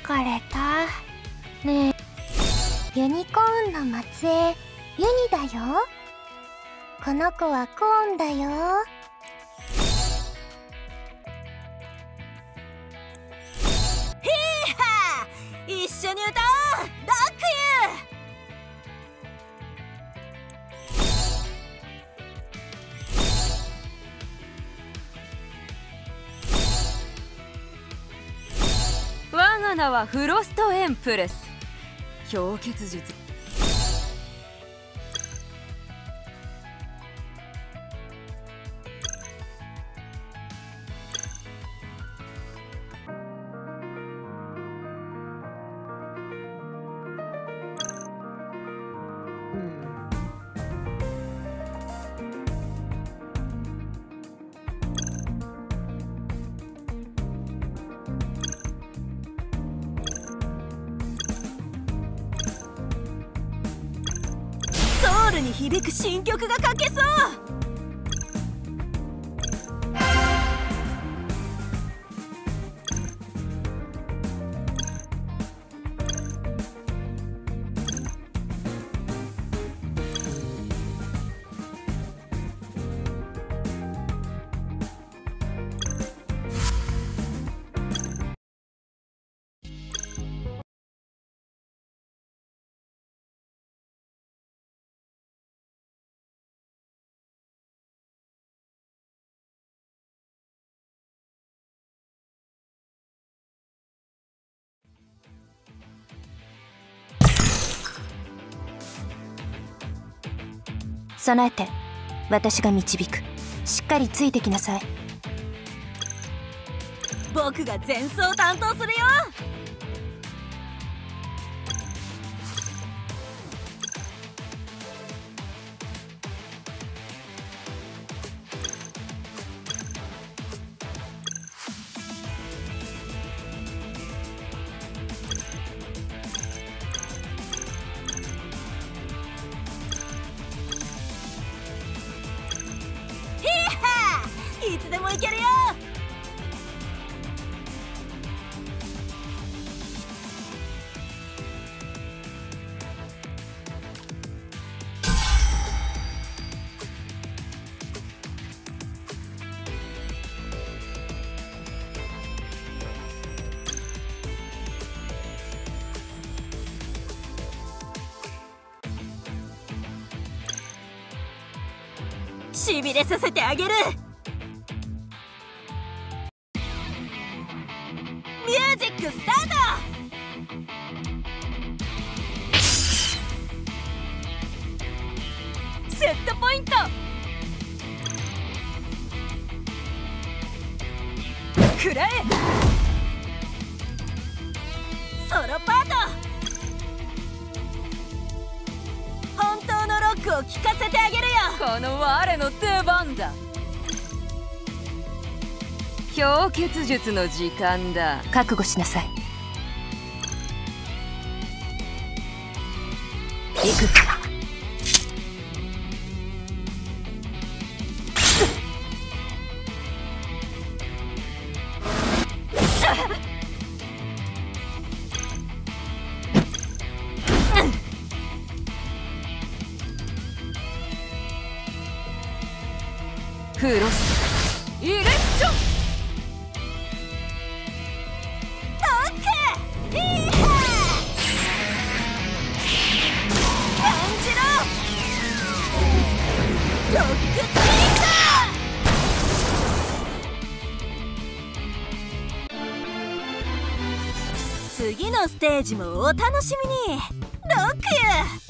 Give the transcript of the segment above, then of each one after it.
疲れた。ねえ、ユニコーンの末裔ユニだよ。この子はコーンだよ。 ヒーハー、一緒に歌おう。ロックユー。我が名はフロストエンプレス。氷結術。 ソウルに響く新曲が書けそう。 備えて、私が導く。しっかりついてきなさい。 僕が前奏担当するよ。いつでもいけるよ。しびれさせてあげる。ミュージックスタート。セットポイント。くらえ。ソロパート。本当のロックを聴かせてあげるよ。 この我の出番だ。氷結術の時間だ。 覚悟しなさい。行く。 フロストイレクション。 ロックスピリット。次のステージもお楽しみに。ロックユ。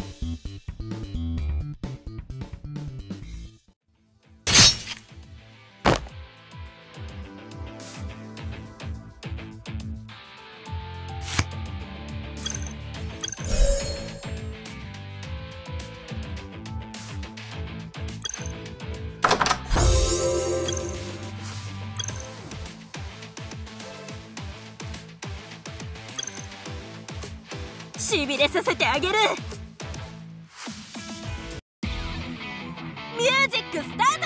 しびれさせてあげる。ミュージックスタート。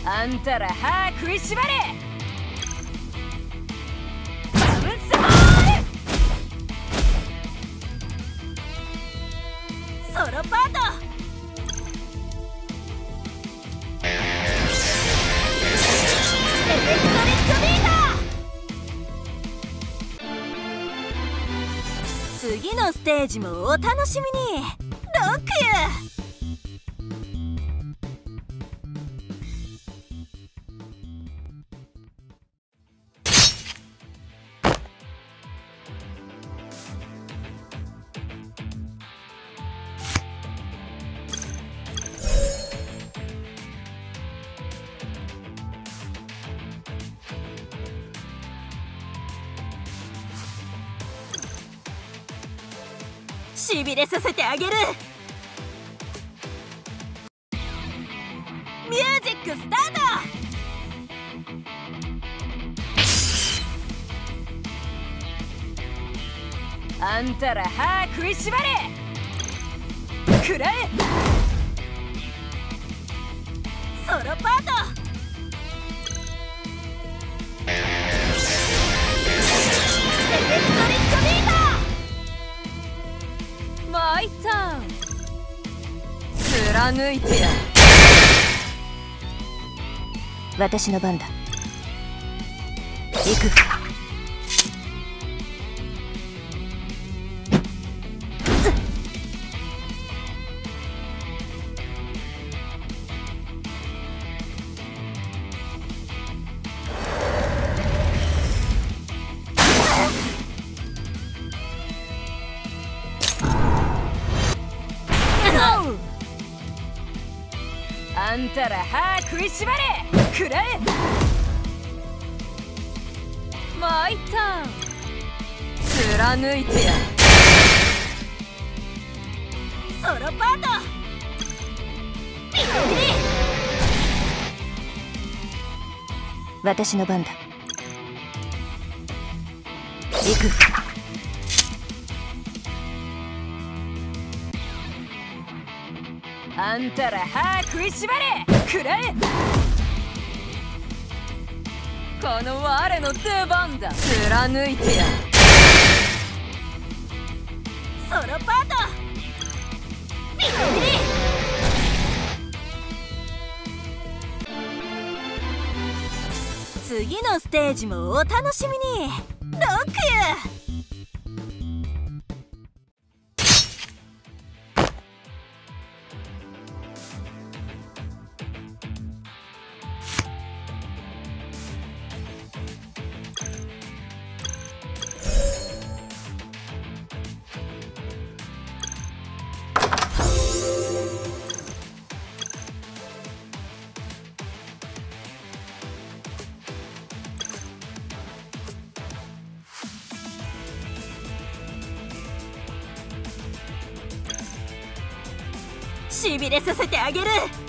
あんたら歯食いしばれ。バウンスボール。ソロパート。エレクトリックビーター。次のステージもお楽しみに。ロックユしびれさせてあげる。ミュージックスタート。あんたら歯食いしばれ。くらえ。ソロパート。エレクトリックビーター。マイターン。貫いてやる。私の番だ。行く。あんたら歯食いしばれ。くらえ。マイターン。貫いてやる。ソロパート。ビリビリ。私の番だ。行く。あんたら歯食いしばれ。くらえ。この我の出番だ。貫いてやる。ソロパート。ビリビリ。次のステージもお楽しみに。ロックユしびれさせてあげる。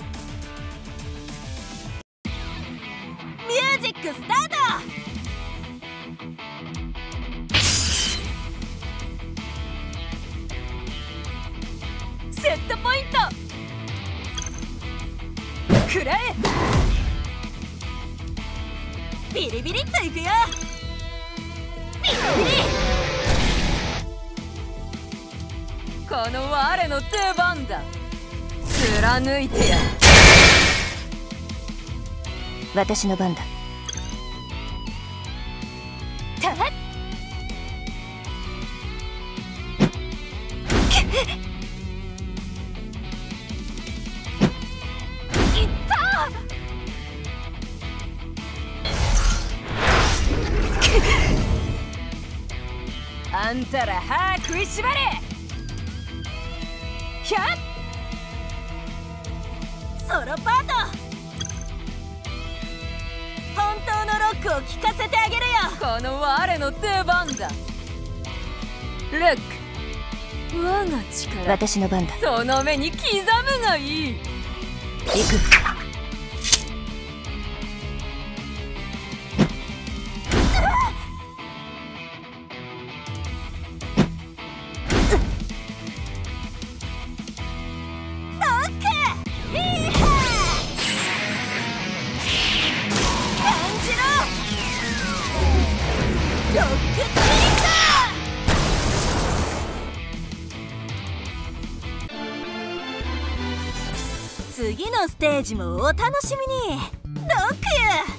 ミュージックスタート。セットポイント。くらえ。ビリビリっといくよ。ビリビリ。この我の出番だ。貫いてやる。私の番だ。たっ。いった。あんたら歯食いしばれ。ひゃっ。ソロパート。本当のロックを聴かせてあげるよ。この我の出番だ。ルック。我が力。私の番だ。その目に刻むがいい。行く。 のステージもお楽しみに。ロックや。